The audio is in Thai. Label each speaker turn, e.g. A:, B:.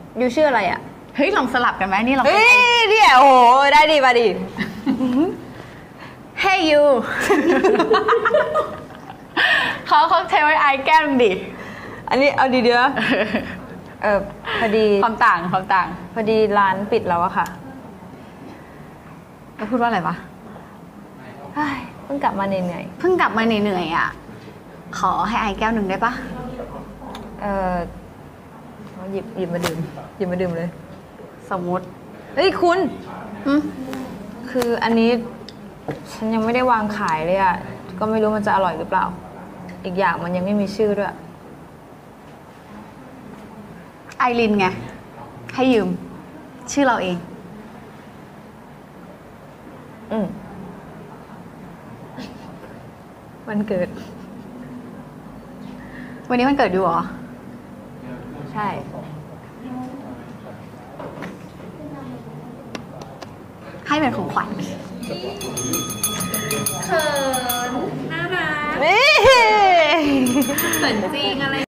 A: ยูชื่ออะไรอ่ะ
B: เฮ้ยลองสลับกันไหมนี่เรา
A: เฮ้ยเนี่ยโอ้โหได้ดิมาดิ
B: Hey you เขาใช้ไว้ไอแก้มดิ
A: อันนี้เอาดีเดียวพอดี
B: ความต่าง
A: พอดีร้านปิดแล้วอะค่ะ
B: แล้วพูดว่าอะไรวะ
A: เพิ่งกลับมาเหนื่อย
B: เพิ่งกลับมาเหนื่อยอ่ะขอให้ไอแก้วหนึ่งได้ปะ
A: หยิบมาดื่มเลย
B: สมมติ
A: เฮ้ยคุณคืออันนี้ฉันยังไม่ได้วางขายเลยอะก็ไม่รู้มันจะอร่อยหรือเปล่าอีกอย่างมันยังไม่มีชื่อด้วย
B: ไอรินไงให้ยืมชื่อเราเอง
A: วันเกิด
B: วันนี้วันเกิดอยู่เหรอ
A: ใช่
B: ให้เป็นของขวัญ
C: เขินน่ารักเขินจริงอะไร